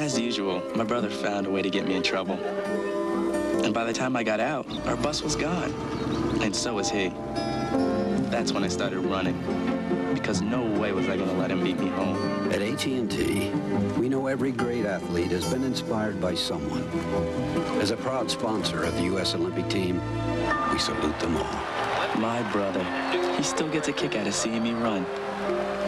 As usual, my brother found a way to get me in trouble. And by the time I got out, our bus was gone. And so was he. That's when I started running, because no way was I going to let him beat me home. At AT&T, we know every great athlete has been inspired by someone. As a proud sponsor of the U.S. Olympic team, we salute them all. My brother, he still gets a kick out of seeing me run.